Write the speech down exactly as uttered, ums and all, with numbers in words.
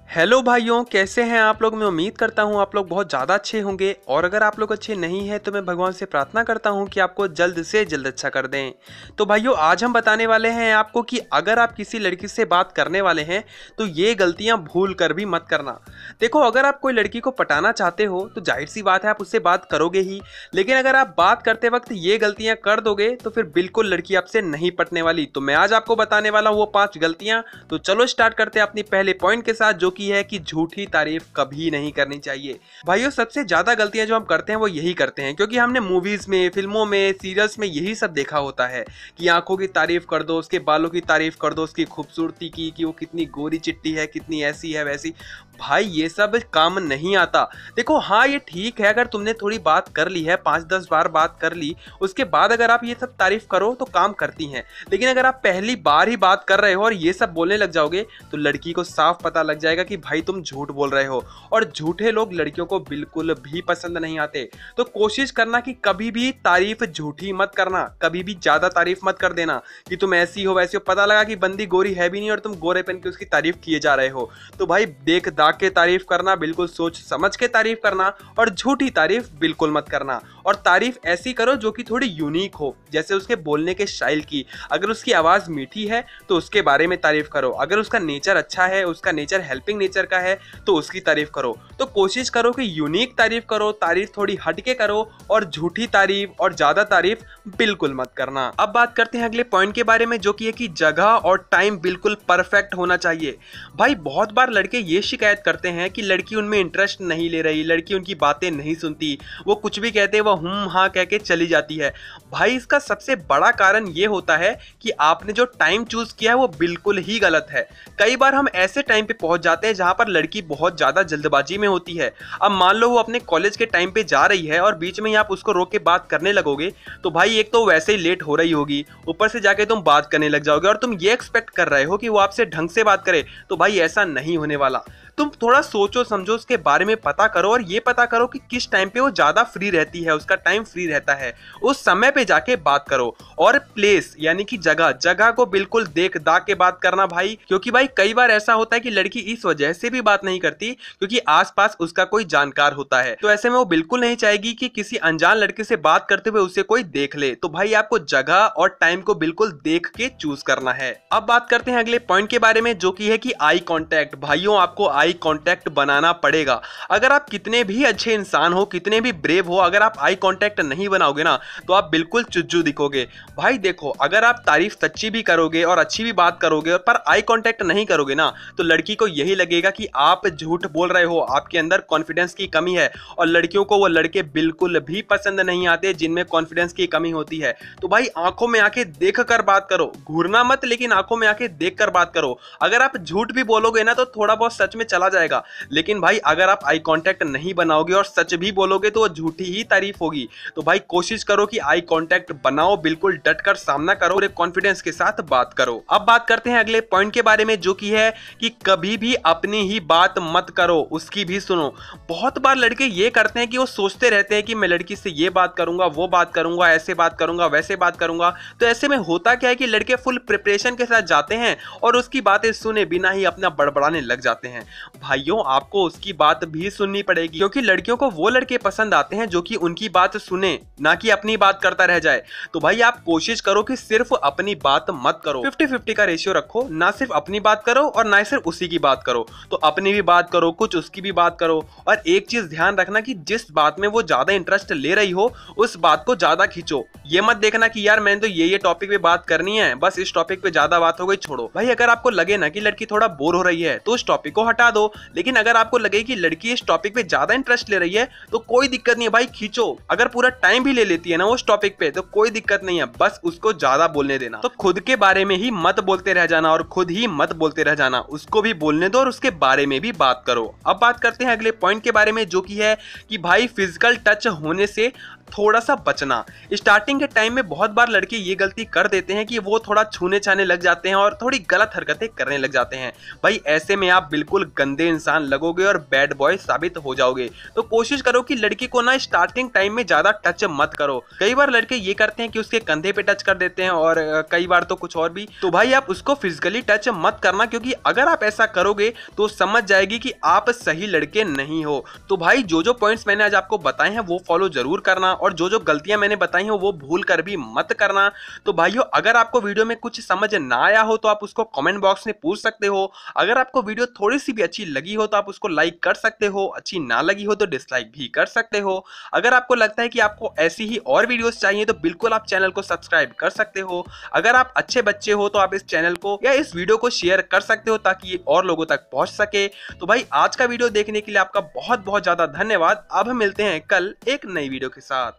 Hello भाइयों, कैसे हैं आप लोग। मैं उम्मीद करता हूं आप लोग बहुत ज़्यादा अच्छे होंगे और अगर आप लोग अच्छे नहीं हैं तो मैं भगवान से प्रार्थना करता हूं कि आपको जल्द से जल्द अच्छा कर दें। तो भाइयों, आज हम बताने वाले हैं आपको कि अगर आप किसी लड़की से बात करने वाले हैं तो ये गलतियां भूल कर भी मत करना। देखो, अगर आप कोई लड़की को पटाना चाहते हो तो जाहिर सी बात है आप उससे बात करोगे ही, लेकिन अगर आप बात करते वक्त ये गलतियाँ कर दोगे तो फिर बिल्कुल लड़की आपसे नहीं पटने वाली। तो मैं आज आपको बताने वाला हूँ वो पाँच गलतियाँ। तो चलो स्टार्ट करते हैं अपनी पहले पॉइंट के साथ, जो है कि झूठी तारीफ कभी नहीं करनी चाहिए। भाइयों, सबसे ज्यादा गलतियां जो हम करते हैं वो यही करते हैं, क्योंकि हमने मूवीज में, फिल्मों में, सीरियल्स में यही सब देखा होता है कि आंखों की तारीफ कर दो, उसके बालों की तारीफ कर दो, उसकी खूबसूरती की, कि वो कितनी गोरी चिट्टी है, कितनी ऐसी है वैसी। भाई, ये सब काम नहीं आता। देखो, हाँ ये ठीक है, अगर तुमने थोड़ी बात कर ली है, पांच दस बार बात कर ली, उसके बाद अगर आप ये सब तारीफ करो तो काम करती हैं। लेकिन अगर आप पहली बार ही बात कर रहे हो और ये सब बोलने लग जाओगे तो लड़की को साफ पता लग जाएगा कि भाई तुम झूठ बोल रहे हो, और झूठे लोग लड़कियों को बिल्कुल भी पसंद नहीं आते। तो कोशिश करना कि कभी भी तारीफ झूठी मत करना, कभी भी ज्यादा तारीफ मत कर देना कि तुम ऐसी हो वैसी हो। पता लगा कि बंदी गोरी है भी नहीं और तुम गोरे पहन के उसकी तारीफ किए जा रहे हो। तो भाई, देख दाग के तारीफ करना, बिल्कुल सोच समझ के तारीफ करना, और झूठी तारीफ बिल्कुल मत करना। और तारीफ ऐसी करो जो कि थोड़ी यूनिक हो, जैसे उसके बोलने के स्टाइल की। अगर उसकी आवाज मीठी है तो उसके बारे में तारीफ करो, अगर उसका नेचर अच्छा है, उसका नेचर हेल्पिंग नेचर का है तो उसकी तारीफ करो। तो कोशिश करो कि यूनिक तारीफ करो, तारीफ थोड़ी हटके करो, और झूठी तारीफ और ज्यादा तारीफ बिल्कुल मत करना। अब बात करते हैं अगले पॉइंट के बारे में, जो कि है कि जगह और टाइम बिल्कुल परफेक्ट होना चाहिए। भाई, बहुत बार लड़के ये शिकायत करते हैं कि लड़की उनमें इंटरेस्ट नहीं ले रही, लड़की उनकी बातें नहीं सुनती, वो कुछ भी कहते हैं वो हूं हाँ कह के चली जाती है। भाई, इसका सबसे बड़ा कारण ये होता है कि आपने जो टाइम चूज किया है वो बिल्कुल ही गलत है। कई बार हम ऐसे टाइम पे पहुंच जाते हैं जहां पर लड़की बहुत ज्यादा जल्दबाजी में होती है। अब मान लो वो अपने कॉलेज के टाइम पे जा रही है और बीच में ही आप उसको रोक के बात करने लगोगे, तो भाई एक तो वैसे ही लेट हो रही होगी, ऊपर से जाके तुम बात करने लग जाओगे, और तुम ये एक्सपेक्ट कर रहे हो कि वो आपसे ढंग से बात करे। तो भाई, ऐसा नहीं होने वाला। तुम थोड़ा सोचो समझो, उसके बारे में पता करो, और ये पता करो कि किस टाइम पे वो ज्यादा फ्री रहती है, उसका टाइम फ्री रहता है, उस समय पे जाके बात करो। और प्लेस यानी कि जगह जगह को बिल्कुल देख दाग के बात करना भाई, क्योंकि भाई कई बार ऐसा होता है कि लड़की इस वजह से भी बात नहीं करती क्योंकि आसपास उसका कोई जानकार होता है। तो ऐसे में वो बिल्कुल नहीं चाहेगी कि किसी अनजान लड़के से बात करते हुए उसे कोई देख ले। तो भाई, आपको जगह और टाइम को बिल्कुल देख के चूज करना है। अब बात करते हैं अगले पॉइंट के बारे में, जो कि है कि आई कांटेक्ट। भाइयों, आपको आई कांटेक्ट बनाना पड़ेगा। अगर आप कितने भी अच्छे इंसान हो, कितने भी ब्रेव हो, अगर आप आई कांटेक्ट नहीं बनाओगे ना तो आप बिल्कुल चुज्जू दिखोगे। भाई देखो, अगर आप तारीफ सच्ची भी करोगे और अच्छी भी बात करोगे पर आई कांटेक्ट नहीं करोगे ना, तो लड़की को यही लगेगा कि आप झूठ बोल रहे हो, आपके अंदर कॉन्फिडेंस की कमी है। और लड़कियों को वो लड़के बिल्कुल भी पसंद नहीं आते जिनमें कॉन्फिडेंस की कमी होती है। तो भाई, आंखों में आंखें देख कर बात करो, घूरना मत, लेकिन आंखों में आंखें देख कर बात करो। अगर आप झूठ भी बोलोगे ना तो थोड़ा बहुत सच में चला जाएगा, लेकिन भाई अगर आप आई कांटेक्ट नहीं बनाओगे और सच भी बोलोगे तो वो झूठी ही तारीफ होगी। तो भाई, कोशिश करो कि आई कांटेक्ट बनाओ, बिल्कुल डट कर सामना करो, पूरे कॉन्फिडेंस के साथ बात करो। अब बात करते हैं अगले पॉइंट के बारे में, जो कि है कि कभी भी अपनी ही बात मत करो, उसकी भी सुनो। बहुत बार लड़के ये करते हैं कि वो सोचते रहते हैं कि मैं लड़की से ये बात करूंगा, वो बात करूंगा, ऐसे बात करूंगा, वैसे बात करूंगा। तो ऐसे में होता क्या है कि लड़के फुल प्रिपरेशन के साथ जाते हैं और उसकी बातें सुने बिना ही अपना बड़बड़ाने लग जाते हैं। भाइयों, आपको उसकी बात भी सुननी पड़ेगी, क्योंकि लड़कियों को वो लड़के पसंद आते हैं जो कि उनकी बात सुने, ना कि अपनी बात करता रह जाए। तो भाई, आप कोशिश करो कि सिर्फ अपनी बात मत करो, फिफ्टी फिफ्टी का रेशियो रखो, ना सिर्फ अपनी बात करो और ना सिर्फ उसी की बात करो। तो अपनी भी बात करो, कुछ उसकी भी बात करो। और एक चीज ध्यान रखना कि जिस बात में वो ज्यादा इंटरेस्ट ले रही हो उस बात को ज्यादा खींचो। ये मत देखना कि यार मैंने तो ये ये टॉपिक पे बात करनी है, बस इस टॉपिक पे ज्यादा बात हो गई, छोड़ो। भाई, अगर आपको लगे ना कि लड़की थोड़ा बोर हो रही है तो उस टॉपिक को हटा दो, लेकिन अगर आपको लगे कि लड़की इस टॉपिक पे ज्यादा इंटरेस्ट ले रही है तो कोई दिक्कत नहीं है भाई, खींचो। अगर पूरा टाइम भी ले लेती है ना उस टॉपिक पे तो कोई दिक्कत नहीं है, बस उसको ज्यादा बोलने देना। तो खुद के बारे में ही मत बोलते रह जाना और खुद ही मत बोलते रह जाना, उसको भी बोलने दो और उसके बारे में भी बात करो। अब बात करते हैं अगले पॉइंट के बारे में, जो कि है कि भाई फिजिकल टच होने से थोड़ा सा बचना। स्टार्टिंग के टाइम में बहुत बार लड़के ये गलती कर देते हैं कि वो थोड़ा छूने छाने लग जाते हैं और थोड़ी गलत हरकतें करने लग जाते हैं। भाई ऐसे में आप बिल्कुल गंदे इंसान लगोगे और बैड बॉय साबित हो जाओगे। तो कोशिश करो कि लड़की को ना स्टार्टिंग टाइम में ज्यादा टच मत करो। कई बार लड़के ये करते हैं कि उसके कंधे पे टच कर देते हैं और कई बार तो कुछ और भी। तो भाई आप उसको फिजिकली टच मत करना, क्योंकि अगर आप ऐसा करोगे तो समझ जाएगी कि आप सही लड़के नहीं हो। तो भाई जो जो पॉइंट्स मैंने आज आपको बताए हैं वो फॉलो जरूर करना, और जो जो गलतियां मैंने बताई हैं वो भूल कर भी मत करना। तो भाइयों अगर आपको वीडियो में कुछ समझ ना आया हो तो आप उसको कमेंट बॉक्स में पूछ सकते हो। अगर आपको वीडियो थोड़ी सी भी अच्छी लगी हो तो आप उसको लाइक कर सकते हो, अच्छी ना लगी हो तो डिसलाइक भी कर सकते हो। अगर आपको लगता है कि आपको ऐसी ही और वीडियोस चाहिए तो बिल्कुल आप चैनल को सब्सक्राइब कर सकते हो। अगर आप अच्छे बच्चे हो तो आप इस चैनल को या इस वीडियो को शेयर कर सकते हो ताकि ये और लोगों तक पहुंच सके। तो भाई आज का वीडियो देखने के लिए आपका बहुत बहुत ज्यादा धन्यवाद। अब हम मिलते हैं कल एक नई वीडियो के साथ।